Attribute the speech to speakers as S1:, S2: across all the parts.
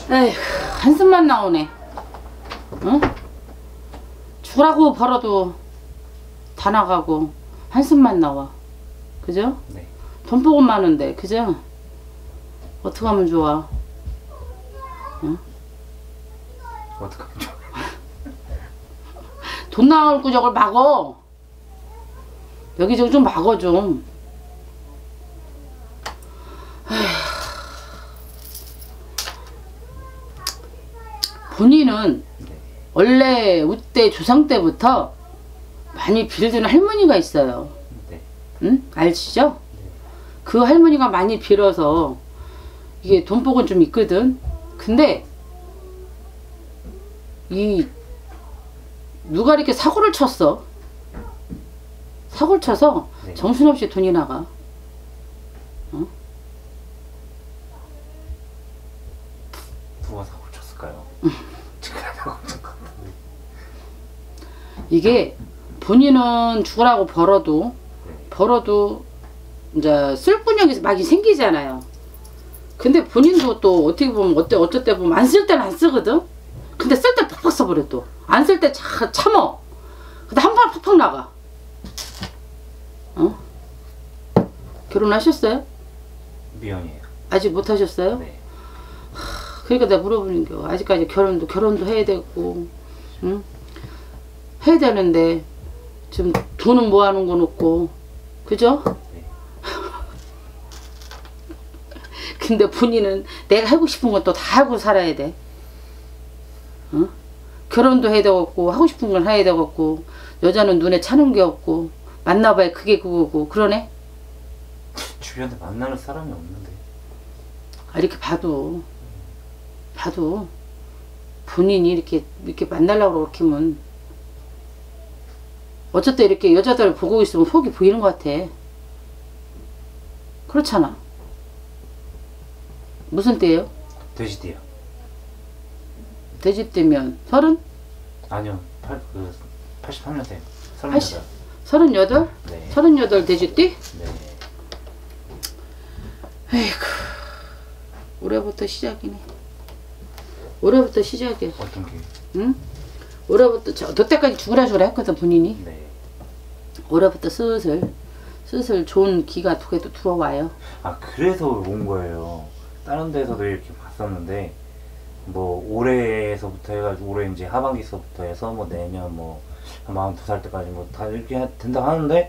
S1: 에휴, 한숨만 나오네. 응? 주라고 벌어도 다 나가고 한숨만 나와. 그죠?
S2: 네.
S1: 돈 보고 많은데, 그죠? 어떻게 하면 좋아? 응?
S2: 어떻게 하면 좋아?
S1: 돈 나올 구적을 막어. 여기저기 좀 막어 좀. 본인은
S2: 네.
S1: 원래 우때 조상 때부터 많이 빌드는 할머니가 있어요.
S2: 네.
S1: 응? 아시죠?
S2: 네.
S1: 그 할머니가 많이 빌어서 이게 돈복은 좀 있거든. 근데 이 누가 이렇게 사고를 쳤어. 사고를 쳐서
S2: 네.
S1: 정신없이 돈이 나가. 어?
S2: 누가 사고 쳤을까요? 제가 사고 쳤을 것 같은데.
S1: 이게 본인은 죽으라고 벌어도 이제 쓸 분량이 많이 생기잖아요. 근데 본인도 또 어떻게 보면 어쩔 때 보면 안 쓸 때는 안 쓰거든. 근데 쓸 때 팍팍 써버려 또. 안 쓸 때 참어. 근데 한 번 팍팍 나가. 어? 결혼하셨어요?
S2: 미연이에요.
S1: 아직 못 하셨어요?
S2: 네.
S1: 그러니까 내가 물어보는 거. 아직까지 결혼도 해야 되고, 응? 해야 되는데 지금 돈은 모아놓은 건 없고, 그죠?
S2: 네.
S1: 근데 본인은 내가 하고 싶은 건 또 다 하고 살아야 돼. 어? 결혼도 해야 되겠고 하고 싶은 건 해야 되겠고 여자는 눈에 차는 게 없고 만나봐야 그게 그거고 그러네.
S2: 주변에 만나는 사람이 없는데.
S1: 아, 이렇게 봐도 본인이 이렇게 만나려고 그렇게 하면 어쩔 때 이렇게 여자들을 보고 있으면 속이 보이는 것 같아. 그렇잖아. 무슨 때예요?
S2: 돼지띠요.
S1: 돼지 때면 30?
S2: 아니요. 83년생.
S1: 80?
S2: 38.
S1: 38?
S2: 네.
S1: 38 돼지띠?
S2: 네.
S1: 에이구, 올해부터 시작이네. 올해부터 시작이야.
S2: 어떤 게?
S1: 응? 올해부터 너 때까지 죽으라 했거든 본인이.
S2: 네.
S1: 올해부터 슬슬 좋은 기가 그래도 들어와요.
S2: 아, 그래서 온 거예요. 다른 데서도 이렇게 봤었는데, 뭐, 올해에서부터 해가지고, 올해 이제 하반기서부터 해서, 뭐, 내년 뭐, 한 42살 때까지 뭐, 다 이렇게 된다고 하는데,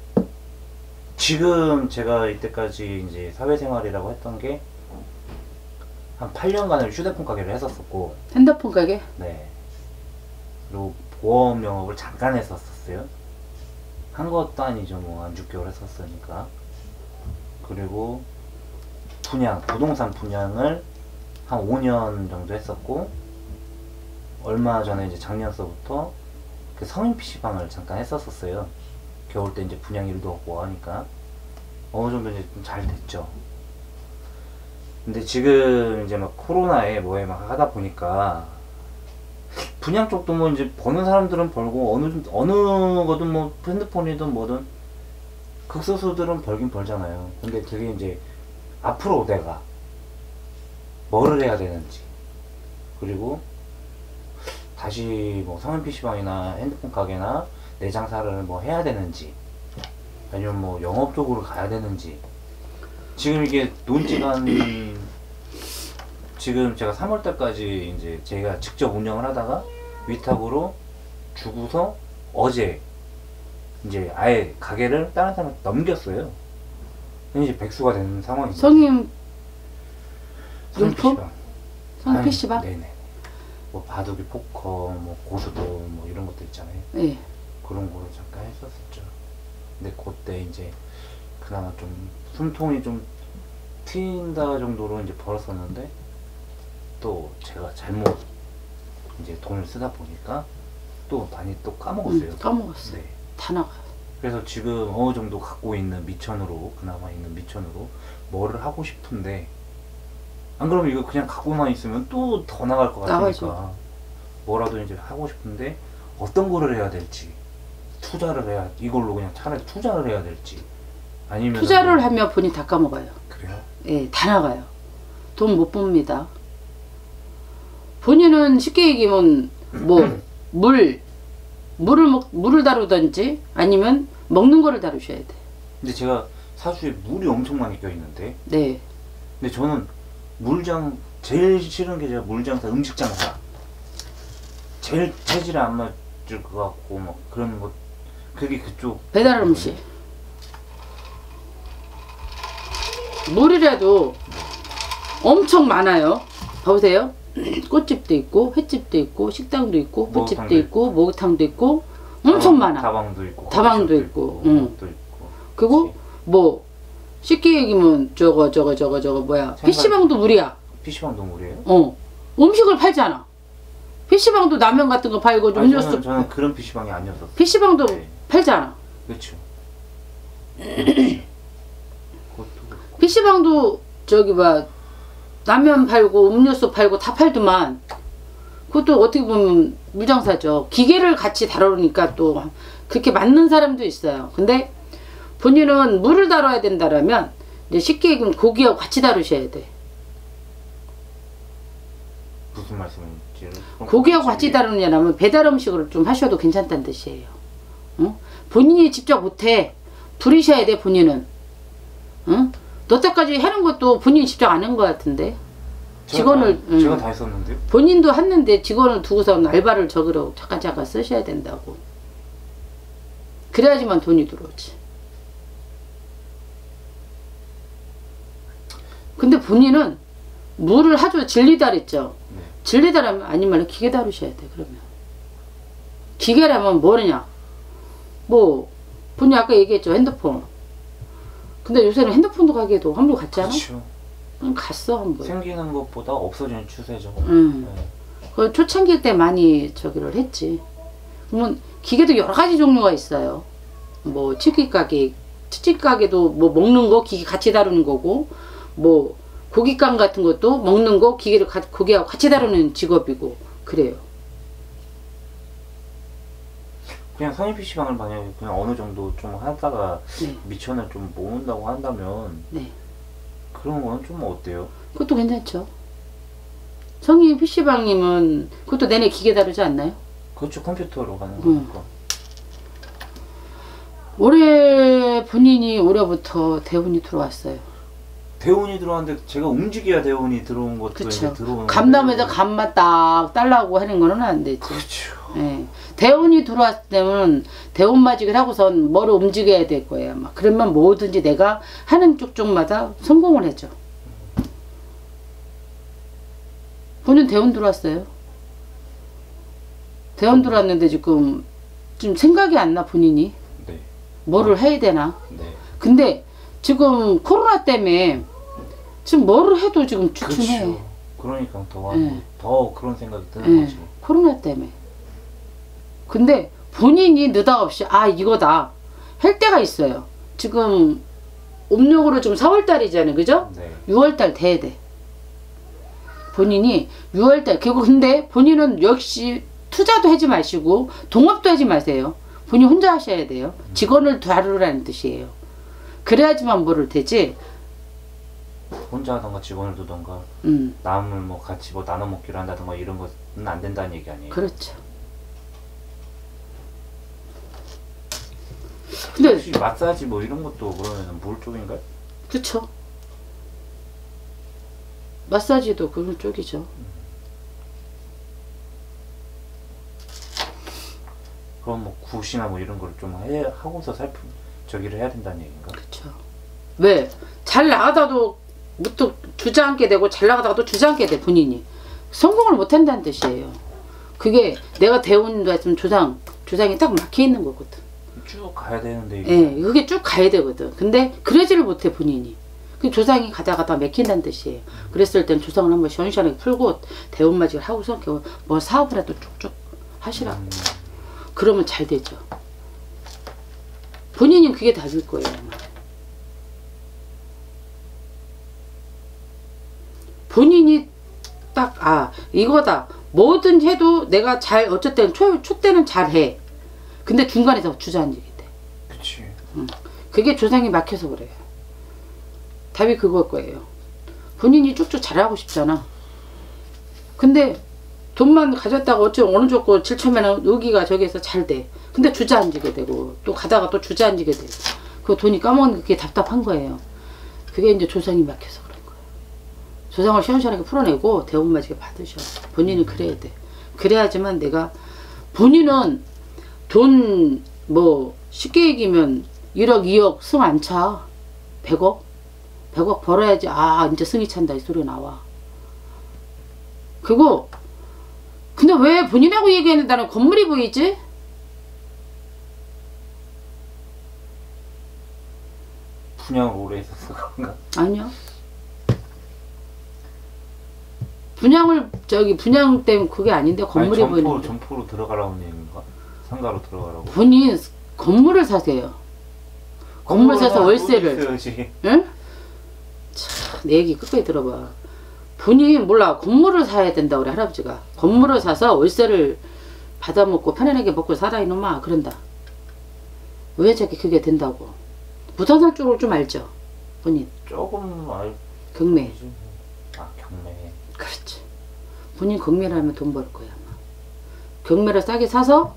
S2: 지금 제가 이때까지 이제 사회생활이라고 했던 게, 한 8년간을 휴대폰 가게를 했었었고,
S1: 핸드폰 가게?
S2: 네. 그리고 보험 영업을 잠깐 했었었어요. 한 것도 아니죠. 뭐, 한 6개월 했었으니까. 그리고, 부동산 분양을 한 5년 정도 했었고, 얼마 전에 이제 작년서부터 그 성인 PC방을 잠깐 했었었어요. 겨울 때 이제 분양 일도 없고 하니까. 어느 정도 이제 좀 잘 됐죠. 근데 지금 이제 막 코로나에 뭐에 막 하다 보니까, 분양 쪽도 뭐 이제 버는 사람들은 벌고, 어느 거든 뭐 핸드폰이든 뭐든, 극소수들은 벌긴 벌잖아요. 근데 그게 이제, 앞으로 내가 뭐를 해야 되는지, 그리고 다시 뭐 성인 PC방이나 핸드폰 가게나 내 장사를 뭐 해야 되는지, 아니면 뭐 영업 쪽으로 가야 되는지. 지금 이게 논지가 지금 제가 3월달까지 이제 제가 직접 운영을 하다가 위탁으로 주고서 어제 이제 아예 가게를 다른 사람한테 넘겼어요. 이제 백수가 된 상황입니다.
S1: 성인
S2: 성인
S1: 용품?
S2: PC방.
S1: 성인 PC방?
S2: 네네. 뭐 바둑이, 포커, 뭐 고수도 뭐 이런 것도 있잖아요.
S1: 네.
S2: 그런 거를 잠깐 했었었죠. 근데 그때 이제 그나마 좀 숨통이 좀 트인다 정도로 이제 벌었었는데, 또 제가 잘못 이제 돈을 쓰다 보니까 또 많이 또 까먹었어요.
S1: 까먹었어.
S2: 네.
S1: 다 나가.
S2: 그래서 지금 어느 정도 갖고 있는 미천으로, 그나마 있는 미천으로 뭐를 하고 싶은데, 안 그러면 이거 그냥 갖고만 있으면 또 더 나갈 것 같으니까
S1: 나가죠.
S2: 뭐라도 이제 하고 싶은데 어떤 거를 해야 될지, 이걸로 그냥 차라리 투자를 해야 될지, 아니면
S1: 투자를 하면 본인 다 까먹어요.
S2: 그래요?
S1: 예, 다 나가요. 돈 못 봅니다. 본인은 쉽게 얘기하면 뭐 물을 다루든지 아니면 먹는 거를 다루셔야 돼.
S2: 근데 제가 사주에 물이 엄청 많이 껴있는데.
S1: 네.
S2: 근데 저는 제일 싫은 게 제가 물장사, 음식장사. 제일 체질에 안 맞을 것 같고 막 그런 것. 그게 그쪽.
S1: 배달 음식. 물이라도 엄청 많아요. 보세요. 꽃집도 있고 횟집도 있고 식당도 있고 꽃집도 있고 목욕탕도 있고 엄청 많아.
S2: 다방도 있고
S1: 다방도 있고,
S2: 도 있고.
S1: 그리고
S2: 그치.
S1: 뭐 쉽게 얘기하면 저거 뭐야 PC방도 물이야.
S2: PC방도 물이에요?
S1: 음식을 팔잖아. PC방도 라면 같은 거 팔고 음료수.
S2: 저는 그런 PC방이 아니었었어요.
S1: PC방도
S2: 네.
S1: 팔잖아.
S2: 그렇죠.
S1: PC방도 저기 봐 라면 팔고 음료수 팔고 다 팔더만 그것도 어떻게 보면 물장사죠. 기계를 같이 다루니까 또 그렇게 맞는 사람도 있어요. 근데 본인은 물을 다뤄야 된다라면 이제 쉽게 얘기하면 고기하고 같이 다루셔야 돼.
S2: 무슨 말씀인지.
S1: 고기하고 같이 다루냐면 배달 음식을 좀 하셔도 괜찮다는 뜻이에요. 본인이 직접 못해. 부리셔야 돼 본인은. 너때까지 하는 것도 본인이 직접 안 한 것 같은데.
S2: 제가 다 했었는데요.
S1: 본인도 했는데 직원을 두고서 알바를 저기로 잠깐 쓰셔야 된다고. 그래야지만 돈이 들어오지. 근데 본인은 물을 하죠. 질리다 그랬죠.
S2: 네.
S1: 질리다라면 아니면 기계 다루셔야 돼. 그러면 기계라면 뭐냐. 뭐 본인 아까 얘기했죠. 핸드폰. 근데 요새는 핸드폰도 가게도 한물 갔잖아.
S2: 그렇죠.
S1: 갔어 한번.
S2: 생기는 것보다 없어지는 추세죠.
S1: 네.
S2: 네.
S1: 그 초창기 때 많이 저기를 했지. 그러면 기계도 여러 가지 종류가 있어요. 뭐 치킨 가게도 뭐 먹는 거 기계 같이 다루는 거고, 뭐 고깃감 같은 것도 먹는 거 고기하고 같이 다루는 직업이고 그래요.
S2: 그냥 성인 PC방을 만약에 그냥 어느 정도 좀 하다가
S1: 네.
S2: 미천을 좀 모은다고 한다면
S1: 네.
S2: 그런 거는 좀 어때요?
S1: 그것도 괜찮죠. 성인 PC방이면 그것도 내내 기계 다루지 않나요?
S2: 그렇죠. 컴퓨터로 가는 거니까.
S1: 올해 본인이 올해부터 대운이 들어왔어요.
S2: 대운이 들어왔는데 제가 움직여야 대운이 들어온 것도
S1: 그쵸.
S2: 이제 들어오는
S1: 감담에서 감만 딱 달라고 하는 거는 안 되지.
S2: 그렇죠.
S1: 예. 대운이 들어왔을 때는 대운마직을 하고선 뭐를 움직여야 될 거예요. 막 그러면 뭐든지 내가 하는 쪽마다 성공을 해줘. 본인 대운 들어왔어요. 대운 들어왔는데 지금 좀 생각이 안 나 본인이.
S2: 네.
S1: 뭐를 해야 되나.
S2: 네.
S1: 근데 지금 코로나 때문에 지금 뭐를 해도 지금 주춤해.
S2: 그렇죠. 그러니까
S1: 네.
S2: 더 그런 생각이 드는 거지.
S1: 코로나 때문에. 근데 본인이 느닷없이 이거다 할 때가 있어요. 지금 음력으로 지금 4월달이잖아요. 그죠?
S2: 네.
S1: 6월달 돼야 돼. 본인이 6월달 근데 본인은 역시 투자도 하지 마시고 동업도 하지 마세요. 본인 혼자 하셔야 돼요. 직원을 다루라는 뜻이에요. 그래야지만 뭐를 되지.
S2: 혼자 하던가 직원을 두던가 남을 뭐 같이 뭐 나눠 먹기로 한다던가 이런 것은 안 된다는 얘기 아니에요?
S1: 그렇죠. 근데
S2: 혹시 마사지 뭐 이런 것도 그러면 물 쪽인가요?
S1: 그렇죠. 마사지도 그런 쪽이죠.
S2: 그럼 뭐 굿이나 뭐 이런 걸 좀 하고서 저기를 해야 된다는 얘기인가?
S1: 그렇죠. 왜? 잘 나가다도 또 주저앉게 되고 잘 나가다가 또 주저앉게 돼 본인이. 성공을 못 한다는 뜻이에요. 그게 내가 대운도 했으면 조상이 딱 막혀 있는 거거든.
S2: 쭉 가야 되는데 이게.
S1: 예, 그게 쭉 가야 되거든. 근데 그러지를 못해 본인이. 그 조상이 가다가 맥힌다는 뜻이에요. 그랬을 땐 조상을 한번 시원시원하게 풀고 대운맞이를 하고서 뭐 사업이라도 쭉쭉 하시라. 그러면 잘 되죠. 본인은 그게 답일 거예요. 아마. 본인이 딱 이거다. 뭐든 해도 내가 어쨌든 초 때는 잘해. 근데 중간에서 주저앉게 돼.
S2: 그치.
S1: 그게 조상이 막혀서 그래요. 답이 그걸 거예요. 본인이 쭉쭉 잘하고 싶잖아. 근데 돈만 가졌다고 어찌 어느 좋고 7천만 여기가 저기에서 잘 돼. 근데 주저앉게 되고 또 가다가 또 주저앉게 되고 그 돈이 까먹는 게 그게 답답한 거예요. 그게 이제 조상이 막혀서 그런 거예요. 조상을 시원시원하게 풀어내고 대운 맞게 받으셔. 본인은 그래야 돼. 그래야지만 내가 본인은 돈 뭐 쉽게 얘기면 1억 2억 승 안 차. 100억? 100억 벌어야지 아 이제 승이 찬다 이 소리가 나와. 그거 근데 왜 본인하고 얘기했는데 나는 건물이 보이지?
S2: 분양을 오래 했었어 그런가?
S1: 아니요. 분양을 분양 때문에 그게 아닌데 건물이
S2: 아니,
S1: 보이는데
S2: 점포로 들어가라는 얘기인가? 상가로 들어가라고.
S1: 본인 건물을 사세요. 건물 사서 월세를. 응? 참, 내 얘기 끝까지 들어봐. 본인 몰라 건물을 사야 된다 우리 할아버지가. 건물을 사서 월세를 받아먹고 편안하게 먹고 살아 이놈아 그런다. 왜 저렇게 그게 된다고. 부동산 쪽을 좀 알죠? 본인.
S2: 조금
S1: 경매.
S2: 아 경매.
S1: 그렇지. 본인 경매를 하면 돈 벌 거야 아마. 경매를 싸게 사서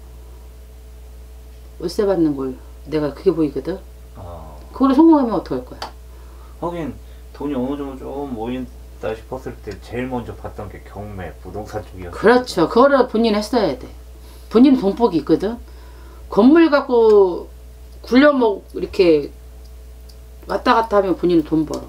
S1: 월세 받는 걸 내가 그게 보이거든. 그거를 성공하면 어떡할 거야.
S2: 하긴 돈이 어느 정도 좀 모인다 싶었을 때 제일 먼저 봤던 게 경매 부동산 쪽이었어.
S1: 그렇죠. 그거를 본인 했어야 돼. 본인 돈복이 있거든. 건물 갖고 굴려먹 이렇게 왔다 갔다 하면 본인은 돈 벌어.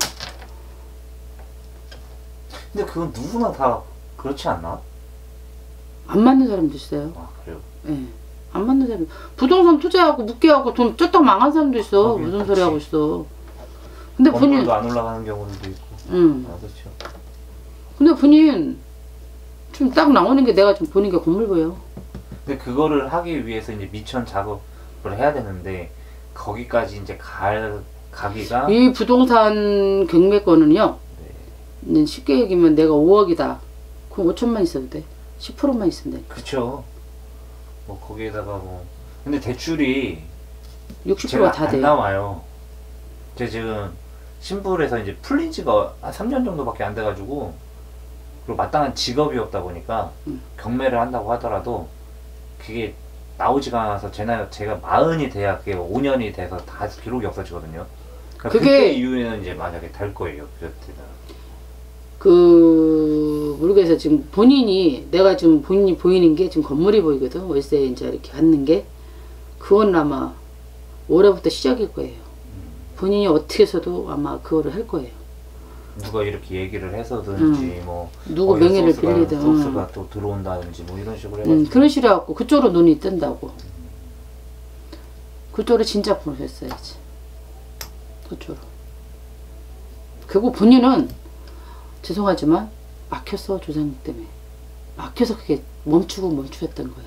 S2: 근데 그건 누구나 다 그렇지 않나?
S1: 안 맞는 사람도 있어요.
S2: 아 그래요?
S1: 예. 안 맞는 사람. 부동산 투자하고 묵게하고 돈 쩌떡 망한 사람도 있어. 무슨
S2: 그치.
S1: 소리 하고 있어. 근데 본인
S2: 건물도 안 올라가는 경우도 있고.
S1: 응.
S2: 아 그렇죠.
S1: 근데 본인 좀 딱 나오는 게 내가 좀 보는 게 건물 보여.
S2: 근데 그거를 하기 위해서 이제 미천 작업을 해야 되는데 거기까지 이제 가기가
S1: 이 부동산 경매권은요.
S2: 네.
S1: 쉽게 얘기하면 내가 5억이다. 그럼 5천만 있어도 돼. 10%만 있으면 돼.
S2: 그쵸. 뭐 거기에다가 뭐 근데 대출이
S1: 60%가
S2: 제가
S1: 다
S2: 안
S1: 돼.
S2: 나와요. 제가 지금 신불에서 이제 풀린 지가 한 3년 정도밖에 안 돼가지고 그리고 마땅한 직업이 없다 보니까 경매를 한다고 하더라도 그게 나오지가 않아서 제가 40이 돼야 그게 5년이 돼서 다 기록이 없어지거든요. 그러니까
S1: 그게
S2: 그때 이후에는 이제 만약에 될 거예요. 그때는.
S1: 모르겠어요. 지금 본인이 내가 지금 본인이 보이는 게 지금 건물이 보이거든. 월세 이제 이렇게 받는 게 그건 아마 올해부터 시작일 거예요. 본인이 어떻게 해서도 아마 그거를 할 거예요.
S2: 누가 이렇게 얘기를 해서든지 뭐
S1: 누구 명예를 빌리든
S2: 소스가 또 들어온다든지 뭐 이런 식으로 해가지고
S1: 그런 식으로 해갖고 그쪽으로 눈이 뜬다고. 그쪽으로 진짜 보냈어야지. 그쪽으로. 그리고 본인은 죄송하지만 막혔어. 조상님 때문에 막혀서 그게 멈추었던 거야.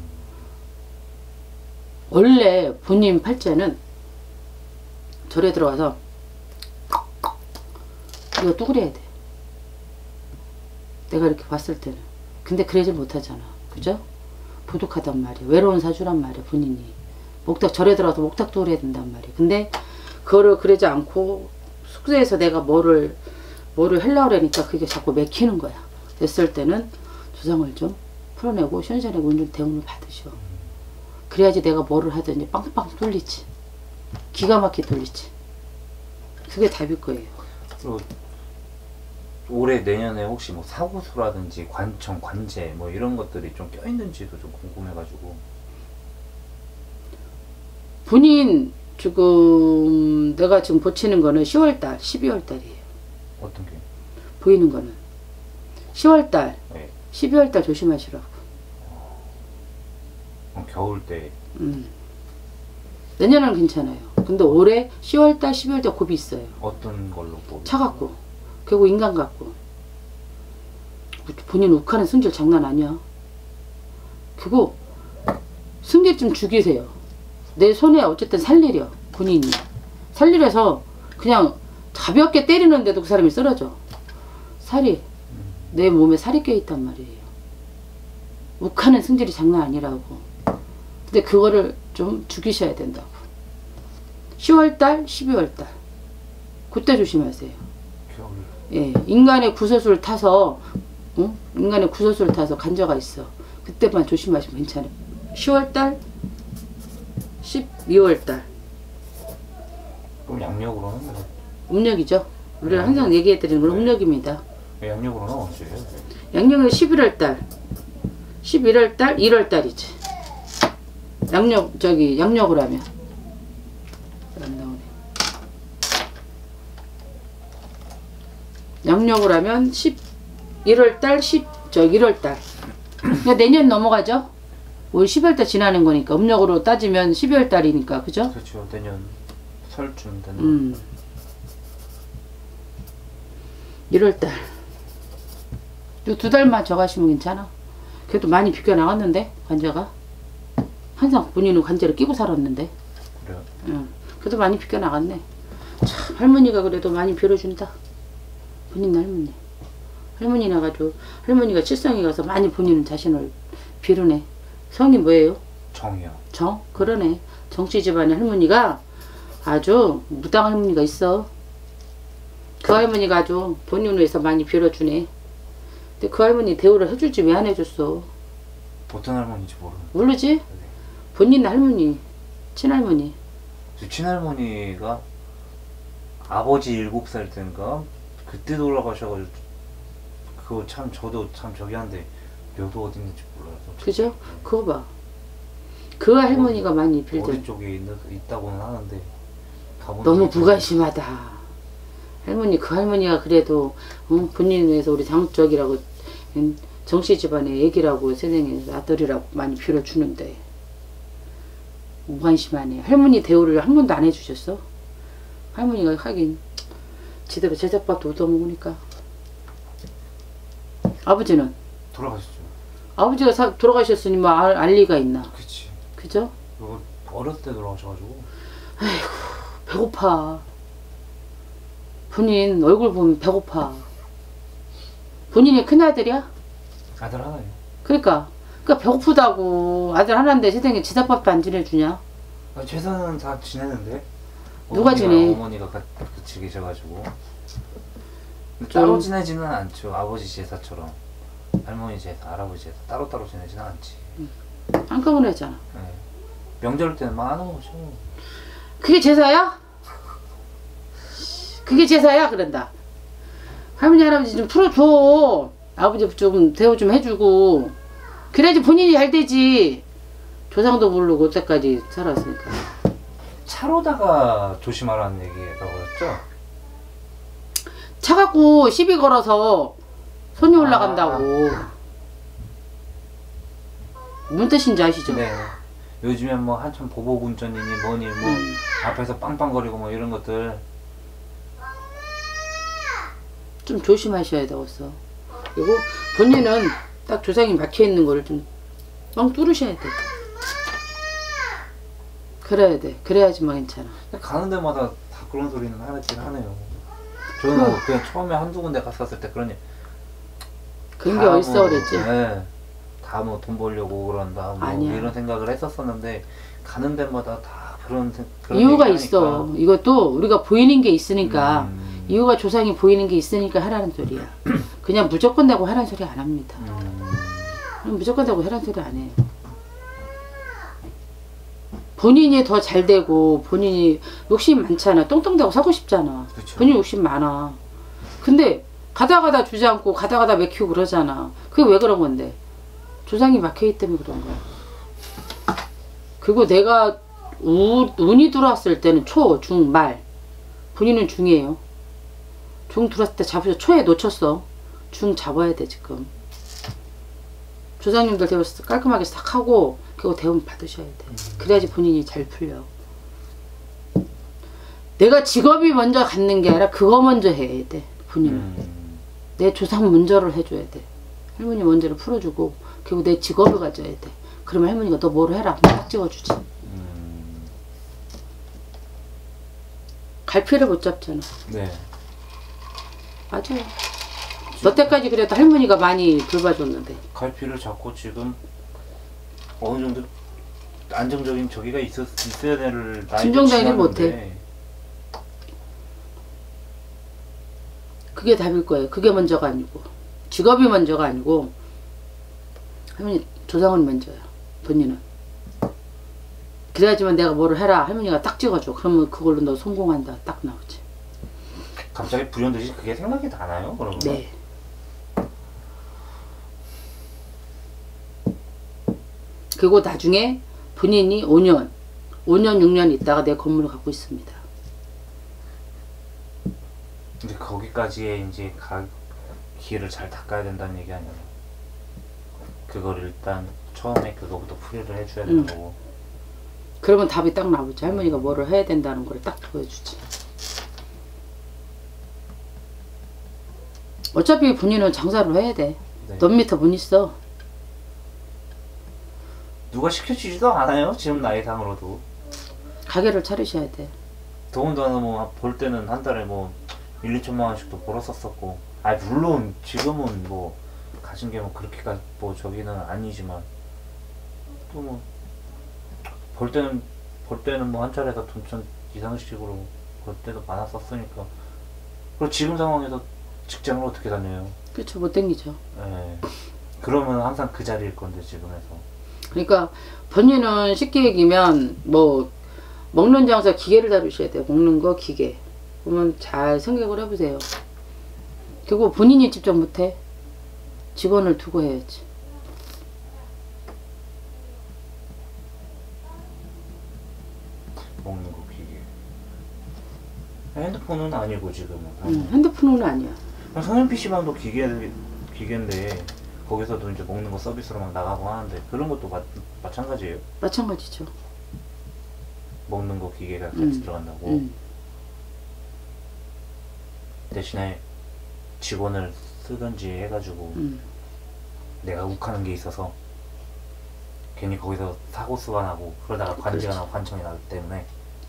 S1: 원래 본인 팔자는 절에 들어가서 이거 뚜그려야 돼. 내가 이렇게 봤을 때는. 근데 그러지 못하잖아. 그죠? 부족하단 말이야. 외로운 사주란 말이야. 본인이 목탁 절에 들어가서 목탁 뚜그려야 된단 말이야. 근데 그거를 그러지 않고 숙소에서 내가 뭐를 하려고 그러니까 그게 자꾸 맥히는 거야. 됐을 때는 조상을 좀 풀어내고 시원시원하게 운전 대운을 받으셔. 그래야지 내가 뭐를 하든지 빵빵 뚫리지. 기가 막히게 뚫리지. 그게 답일 거예요.
S2: 올해 내년에 혹시 뭐 사고수라든지 관청, 관제 뭐 이런 것들이 좀 껴있는지도 좀 궁금해가지고.
S1: 본인 지금 내가 지금 보치는 거는 10월달, 12월달이에요.
S2: 어떤 게?
S1: 보이는 거는 10월달,
S2: 네.
S1: 12월달 조심하시라고.
S2: 겨울 때.
S1: 내년은 괜찮아요. 근데 올해 10월달, 12월달 고비 있어요.
S2: 어떤 걸로 또?
S1: 차 갖고, 그리고 인간 갖고. 본인 욱하는 승질 장난 아니야. 그리고 승질 좀 죽이세요. 내 손에 어쨌든 살리려. 본인이 살리려서 그냥 가볍게 때리는데도 그 사람이 쓰러져. 살이 내 몸에 살이 껴있단 말이에요. 욱하는 승질이 장난 아니라고. 근데 그거를 좀 죽이셔야 된다고. 10월달, 12월달 그때 조심하세요.
S2: 겨울.
S1: 예, 인간의 구설수를 타서 인간의 구설수를 타서 간저가 있어. 그때만 조심하시면 괜찮아요. 10월달, 12월달.
S2: 그럼 양력으로는
S1: 음력이죠. 우리가 항상 얘기해드리는 건 음력입니다.
S2: 양력으로는 언제예요?
S1: 양력은 11월달, 11월달, 1월달이지. 양력으로 하면 안 나오네. 양력으로 하면 11월달, 1월달. 그러니까 내년 넘어가죠. 올 10월달 지나는 거니까 음력으로 따지면 12월달이니까 그죠?
S2: 그렇죠. 내년 설쯤 되는.
S1: 1월달. 요 2달만 저 가시면 괜찮아. 그래도 많이 비껴 나갔는데 관자가 항상 본인은 관자를 끼고 살았는데.
S2: 그래요?
S1: 응. 그래도 많이 비껴 나갔네. 참 할머니가 그래도 많이 빌어준다. 본인 할머니. 할머니 나가지고 할머니가 칠성에 가서 많이 본인 자신을 비르네. 성이 뭐예요?
S2: 정이요.
S1: 정? 그러네. 정씨 집안의 할머니가 아주 무당 할머니가 있어. 그 할머니가 아주 본인을 위해서 많이 빌어주네. 근데 그 할머니 대우를 해줄지 왜 안 해줬어?
S2: 어떤 할머니인지
S1: 모르지? 본인 할머니, 친할머니.
S2: 제 친할머니가 아버지 7살 때인가 그때 돌아가셔가지고 그거 참 저도 참 저기 한데 묘도 어디 있는지 몰라요.
S1: 그죠? 그거 봐. 그 할머니가 많이 빌더.
S2: 어디 쪽에 있다고는 하는데
S1: 너무 무관심하다. 할머니 그 할머니가 그래도 본인을 위해서 우리 장적이라고 정씨 집안의 애기라고 세상에 아들이라고 많이 빌어주는데 무관심하네. 할머니 대우를 한 번도 안 해주셨어. 할머니가 하긴 지대로 제작밥도 얻어먹으니까. 아버지는?
S2: 돌아가셨죠.
S1: 아버지가 돌아가셨으니 뭐 알 리가 있나.
S2: 그치.
S1: 그죠?
S2: 어렸을 때 돌아가셔가지고.
S1: 아이고 배고파. 본인 얼굴 보면 배고파. 본인이 큰아들이야?
S2: 아들 하나요.
S1: 그러니까 배고프다고. 아들 하나인데 세상에 지사밥도 안 지내주냐?
S2: 제사는 다 지내는데.
S1: 누가 지내?
S2: 어머니가 같이 계셔가지고. 따로 지내지는 않죠. 아버지 제사처럼. 할머니 제사, 할아버지 제사 따로따로 지내지는 않지.
S1: 한꺼번에 하잖아.
S2: 네. 명절 때는 막 하는 거죠.
S1: 그게 제사야? 그게 제사야? 그런다. 할머니 할아버지 좀 풀어줘. 아버지 좀 대우 좀 해주고 그래야지 본인이 잘 되지. 조상도 모르고 어때까지 살았으니까.
S2: 차로다가 조심하라는 얘기가 그랬죠?
S1: 차 갖고 시비 걸어서 손이 올라간다고. 무슨 뜻인지 아시죠?
S2: 네. 요즘엔 뭐 한참 보복 운전이니 뭐니 뭐 앞에서 빵빵거리고 뭐 이런 것들
S1: 좀 조심하셔야 되겠어. 그리고 본인은 딱 조상이 막혀있는 거를 좀 뻥 뚫으셔야 돼. 그래야 돼. 그래야지만 괜찮아.
S2: 가는 데마다 다 그런 소리는 하긴 하네요. 저는 그냥 처음에 한두 군데 갔었을 때 그러니
S1: 그런 게 어딨어 그랬지.
S2: 네. 다 뭐 돈 벌려고 그런다 뭐
S1: 아니야.
S2: 이런 생각을 했었었는데 가는 데마다 다 그런
S1: 이유가
S2: 얘기를
S1: 있어.
S2: 하니까.
S1: 이것도 우리가 보이는 게 있으니까 이유가 조상이 보이는 게 있으니까 하라는 소리야. 그냥 무조건 되고 하라는 소리 안 합니다. 무조건 되고 하라는 소리 안 해요. 본인이 더 잘 되고 본인이 욕심 많잖아. 똥똥대고 사고 싶잖아.
S2: 그쵸.
S1: 본인 욕심 많아. 근데 가다가다 주지 않고 가다가다 맥히고 그러잖아. 그게 왜 그런 건데? 조상이 막혀있기 때문에 그런 거야. 그리고 내가 운이 들어왔을 때는 초, 중, 말. 본인은 중이에요. 중 들어왔을 때 잡으셔. 초에 놓쳤어. 중 잡아야 돼 지금. 조상님들 대우서 깔끔하게 싹 하고 그리고 대우를 받으셔야 돼. 그래야지 본인이 잘 풀려. 내가 직업이 먼저 갖는 게 아니라 그거 먼저 해야 돼. 본인은. 내 조상 먼저를 해줘야 돼. 할머니 먼저를 풀어주고 그리고 내 직업을 가져야 돼. 그러면 할머니가 너 뭐로 해라. 딱 찍어주지. 갈피를 못 잡잖아.
S2: 네.
S1: 맞아요. 너 때까지 그래도 할머니가 많이 돌봐줬는데.
S2: 갈피를 잡고 지금 어느 정도 안정적인 저기가 있어야 될 나이가
S1: 진정되지 못해.
S2: 지났는데
S1: 그게 답일 거예요. 그게 먼저가 아니고. 직업이 먼저가 아니고 할머니 조상은 먼저야. 본인은. 그래야지만 내가 뭐를 해라 할머니가 딱 찍어줘. 그러면 그걸로 너 성공한다 딱 나오지.
S2: 갑자기 불현듯이 그게 생각이 나나요? 그러면?
S1: 네. 그리고 나중에 본인이 5년 6년 있다가 내 건물을 갖고 있습니다.
S2: 근데 거기까지의 이제 길을 잘 닦아야 된다는 얘기 아니에요? 그걸 일단 처음에 그거부터 풀이를 해줘야 되는 거고.
S1: 그러면 답이 딱 나오지. 할머니가 뭐를 해야 된다는 걸 딱 보여주지. 어차피 본인은 장사를 해야 돼.
S2: 네.
S1: 넌 밑에 못 있어.
S2: 누가 시켜주지도 않아요. 지금 나이상으로도.
S1: 가게를 차리셔야 돼.
S2: 더군다나 뭐 볼 때는 한 달에 뭐 1, 2천만 원씩도 벌었었었고. 아 물론 지금은 뭐 가진 게 뭐 그렇게가 뭐 저기는 아니지만 또 뭐 볼 때는 뭐 한 차례가 돈천 이상씩으로 벌 때도 많았었으니까. 그리고 지금 상황에서 직장을 어떻게 다녀요?
S1: 그렇죠. 못 땡기죠.
S2: 예. 그러면 항상 그 자리일 건데 지금에서.
S1: 그러니까 본인은 쉽게 얘기면 뭐 먹는 장사 기계를 다루셔야 돼요. 먹는 거 기계. 그러면 잘 생각을 해보세요. 결국 본인이 직접 못해. 직원을 두고 해야지.
S2: 먹는 거 기계. 핸드폰은 아니고 지금은.
S1: 핸드폰은 아니야.
S2: 성인 PC방도 기계인데 거기서도 이제 먹는 거 서비스로 막 나가고 하는데 그런 것도 마찬가지예요.
S1: 마찬가지죠.
S2: 먹는 거 기계가 같이 들어간다고. 대신에 직원을 쓰든지 해가지고 내가 욱하는 게 있어서 괜히 거기서 사고 수가 나고 그러다가 관제가 나고 관청이 나기 때문에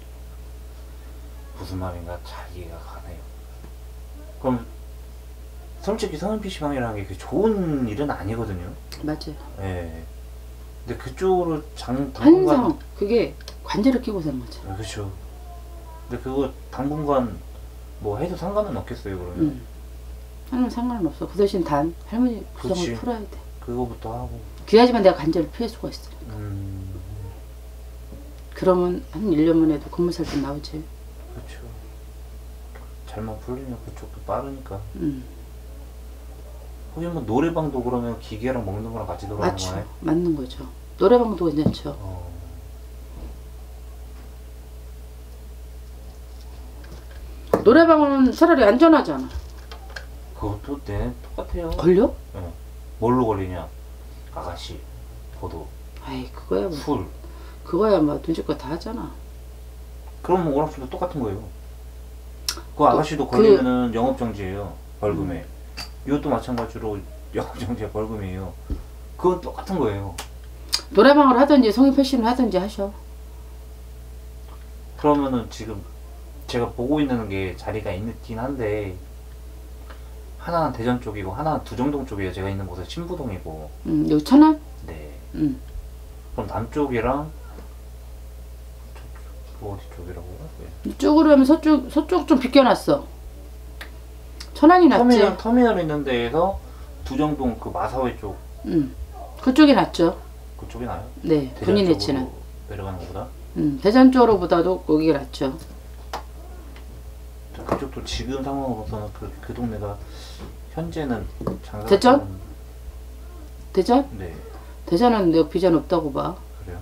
S2: 무슨 말인가 잘 이해가 가네요. 그럼 솔직히 성인 PC방이라는 게 좋은 일은 아니거든요.
S1: 맞아요.
S2: 예. 근데 그쪽으로
S1: 항상 그게 관제를 끼고 사는 거죠.
S2: 그렇죠. 근데 그거 당분간 뭐 해도 상관은 없겠어요 그러면.
S1: 하면 상관은 없어. 그 대신 단 할머니 구성을
S2: 그치.
S1: 풀어야 돼.
S2: 그거부터 하고.
S1: 그래야지만 내가 관제를 피할 수가 있어. 그러면 한 1년만 해도 건물 살 때 나오지.
S2: 그렇죠. 잘못 풀리면 그쪽도 빠르니까. 거기 뭐 노래방도 그러면 기계랑 먹는 거랑 같이 들어가는
S1: 맞죠.
S2: 거네.
S1: 맞는 거죠. 노래방도 괜찮죠. 노래방은 차라리 안전하잖아.
S2: 그것도 똑같아요.
S1: 걸려?
S2: 네. 뭘로 걸리냐? 아가씨, 포도,
S1: 아이 그거야 뭐.
S2: 술.
S1: 그거야 뭐 눈치껏 다 하잖아.
S2: 그럼 뭐 오락실도 똑같은 거예요. 그 아가씨도 걸리면은 영업정지예요. 벌금에. 이것도 마찬가지로 영업정지에 벌금이에요. 그건 똑같은 거예요.
S1: 노래방을 하든지 성인 패션을 하든지 하셔.
S2: 그러면은 지금 제가 보고 있는 게 자리가 있긴 한데 하나는 대전 쪽이고 하나는 두정동 쪽이에요. 제가 있는 곳은 신부동이고.
S1: 여기 천안?
S2: 네.
S1: 응.
S2: 그럼 남쪽이랑 어디 쪽이라고?
S1: 이쪽으로 하면 서쪽 좀 비껴놨어. 천안이 낫지.
S2: 터미널 있는 데에서 두정동 그 마사회 쪽.
S1: 그쪽이 낫죠.
S2: 그쪽이 나요?
S1: 네. 본인의 치는.
S2: 내려가는 것보다?
S1: 대전 쪽으로보다도 거기가 낫죠.
S2: 그쪽도 지금 상황으로서는 그 동네가 현재는 장사.
S1: 대전? 대전?
S2: 네.
S1: 대전은 내가 비전 없다고 봐.
S2: 그래요?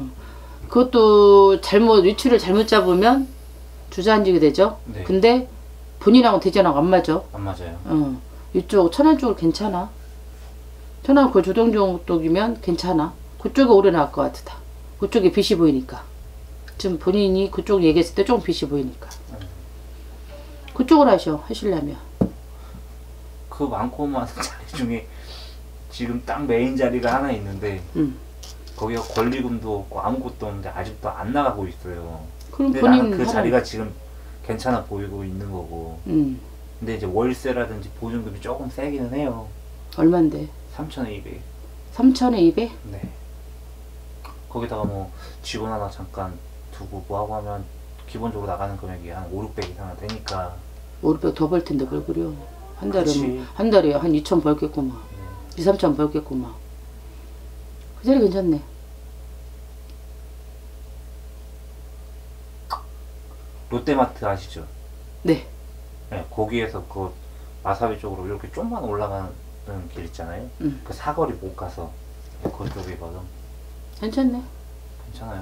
S1: 그것도 위치를 잘못 잡으면 주저앉게 되죠.
S2: 네.
S1: 근데 본인하고 대전하고 안 맞아.
S2: 안 맞아요.
S1: 이쪽 천안 쪽은 괜찮아. 천안 그 조정종 쪽이면 괜찮아. 그쪽이 오래 나을 것 같다. 그쪽에 빛이 보이니까. 지금 본인이 그쪽 얘기했을 때 조금 빛이 보이니까. 그쪽으로 하시려면.
S2: 그 많고 많은 자리 중에 지금 딱 메인 자리가 하나 있는데 거기가 권리금도 없고 아무것도 없는데 아직도 안 나가고 있어요.
S1: 그럼
S2: 근데
S1: 본인
S2: 나는 그 자리가 지금 괜찮아 보이고 있는 거고. 근데 이제 월세라든지 보증금이 조금 세기는 해요.
S1: 얼만데?
S2: 3,200.
S1: 3,000에 200?
S2: 네. 거기다가 뭐 직원 하나 잠깐 두고 뭐 하고 하면 기본적으로 나가는 금액이 한 5, 600 이상은 되니까.
S1: 500 더 벌 텐데 뭘 그려. 한 달에
S2: 그치.
S1: 뭐, 한 달에 한 2천 벌겠구만. 2, 3천 벌겠구만. 그 자리 괜찮네.
S2: 롯데마트 아시죠?
S1: 네.
S2: 네, 거기에서 그 마사비 쪽으로 이렇게 좀만 올라가는 길 있잖아요. 그 사거리 못 가서 그쪽이거든.
S1: 괜찮네.
S2: 괜찮아요?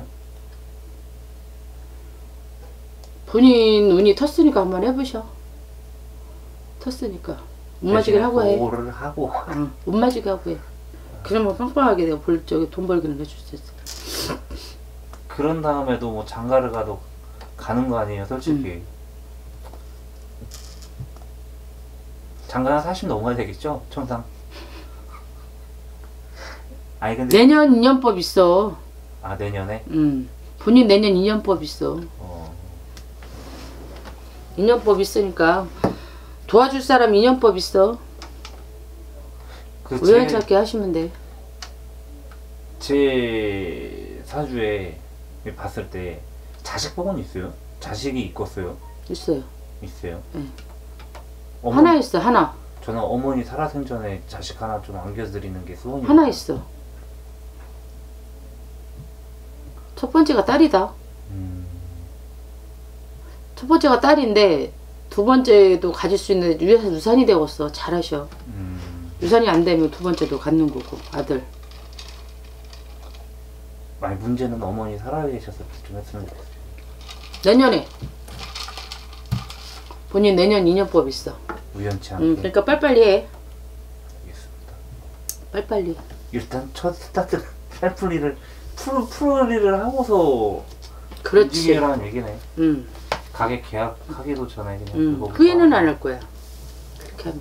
S1: 본인 운이 텄으니까 한번 해보셔. 텄으니까. 못 맞이게 하고 해.
S2: 그거를 하고
S1: 응, 못 맞이게 하고 해. 그러면 빵빵하게 내가 돈 벌기는 해줄 수 있어.
S2: 그런 다음에도 뭐 장가를 가도 가는 거 아니에요, 솔직히. 장가 한 40 넘어야 되겠죠? 청상. 아니 근데
S1: 내년 2년법 있어.
S2: 아 내년에?
S1: 본인 내년 2년법 있어. 2년법 있으니까 도와줄 사람 2년법 있어.
S2: 그
S1: 우연찮게 하시면 돼.
S2: 제 사주에 봤을 때 자식 복은 있어요? 자식이 있겠어요?
S1: 있어요.
S2: 있어요?
S1: 네.
S2: 어머니,
S1: 하나 있어. 하나.
S2: 저는 어머니 살아생전에 자식 하나 좀 안겨드리는 게 소원이에요.
S1: 하나 있어. 첫 번째가 딸이다. 첫 번째가 딸인데 두 번째도 가질 수 있는 유산이 되었어. 잘하셔. 유산이 안 되면 두 번째도 갖는 거고. 아들.
S2: 아니 문제는 어머니 살아계셔서 좀 했으면 좋겠어요.
S1: 내년에 본인 내년 2년법 있어.
S2: 우연치 않게.
S1: 그러니까 빨리빨리 해.
S2: 알겠습니다.
S1: 빨리빨리.
S2: 일단 첫 스타트 풀리를 풀리를 하고서
S1: 그렇지.
S2: 움직이라는 얘기네.
S1: 응.
S2: 가게 계약하기도 전에 그냥 그거
S1: 후회는 안 할 거야. 그렇게 하면.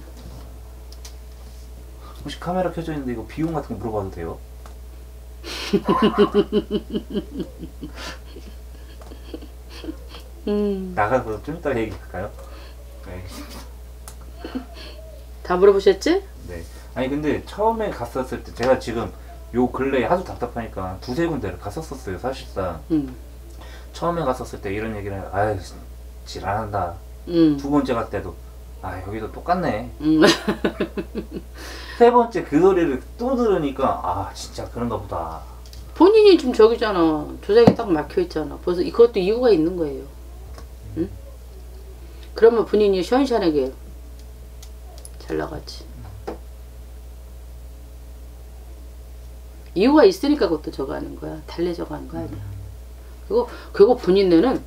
S2: 혹시 카메라 켜져 있는데 이거 비용 같은 거 물어봐도 돼요? 나가서 좀 이따 얘기할까요? 네.
S1: 다 물어보셨지?
S2: 네. 아니 근데 처음에 갔었을 때 제가 지금 요 근래에 하도 답답하니까 두세 군데를 갔었어요 사실상. 처음에 갔었을 때 이런 얘기를 아유 지랄한다. 두 번째 갔을 때도 아 여기도 똑같네. 세 번째 그 소리를 또 들으니까 아 진짜 그런가 보다.
S1: 본인이 좀 저기잖아. 조작이 딱 막혀있잖아. 벌써 그것도 이유가 있는 거예요. 응? 그러면 본인이 시원시원하게 잘 나가지. 이유가 있으니까 그것도 저거 하는 거야. 달래 저거 하는 거 아니야. 그리고 본인네는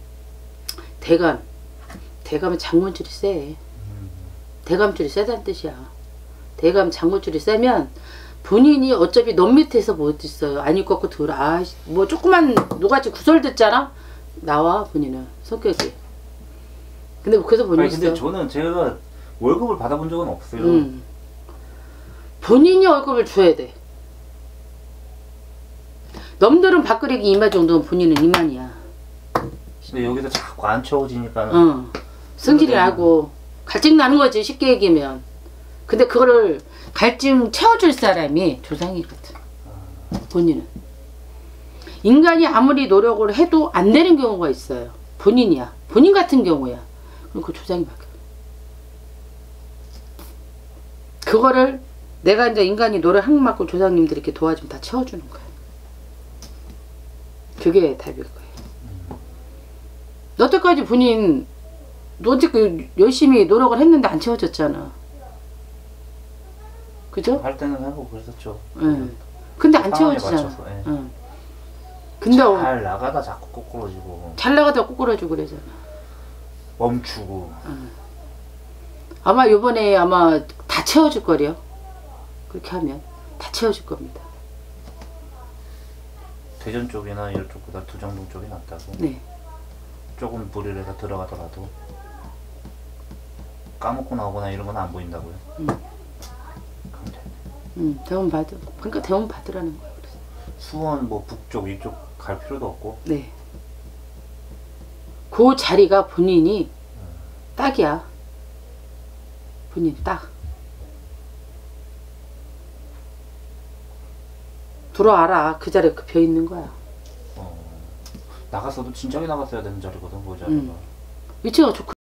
S1: 대감은 장문줄이 세. 대감줄이 세다는 뜻이야. 대감 장문줄이 세면 본인이 어차피 넌 밑에서 못 있어요. 안 입고 들어. 뭐 조그만 노같이 구설 듣잖아. 나와 본인은 성격이. 근데 그래서 본인이.
S2: 아니 근데 저는 제가 월급을 받아본 적은 없어요.
S1: 본인이 월급을 줘야 돼. 남들은 밥그릇이 2만 정도면 본인은 2만이야.
S2: 근데 여기서 자꾸 안 채워지니까.
S1: 성질이 나고 갈증 나는 거지 쉽게 얘기하면. 근데 그거를 갈증 채워줄 사람이 조상이거든. 본인은. 인간이 아무리 노력을 해도 안 되는 경우가 있어요. 본인이야. 본인 같은 경우야. 그럼 그 조상이 바뀌어. 그거를 내가 이제 인간이 노력한 만큼 조상님들이 이렇게 도와주면 다 채워주는 거야. 그게 답일 거예요. 여태까지 본인 너 어쨌든 열심히 노력을 했는데 안 채워졌잖아. 그죠?
S2: 할 때는 하고 그랬었죠.
S1: 근데 안
S2: 상황에
S1: 채워지잖아.
S2: 맞춰서, 예.
S1: 근데
S2: 잘 나가다 자꾸 꼬꾸러지고
S1: 잘 나가다 꼬꾸라지고 그러잖아.
S2: 멈추고.
S1: 아마 요번에 아마 다 채워줄 거래요. 그렇게 하면 다 채워줄 겁니다.
S2: 대전 쪽이나 이쪽보다 두정동 쪽이 낫다고.
S1: 네.
S2: 조금 무리를 해서 들어가더라도 까먹고 나오거나 이런 건 안 보인다고요.
S1: 대원 받으. 그러니까 대원 받으라는 거예요. 그래서.
S2: 수원 뭐 북쪽 이쪽 갈 필요도 없고.
S1: 네. 그 자리가 본인이 딱이야. 본인 딱. 들어와라. 그 자리에 그 벼 있는 거야.
S2: 나갔어도 진작에 나갔어야 되는 자리거든 그 자리가.
S1: 위치가 좋고.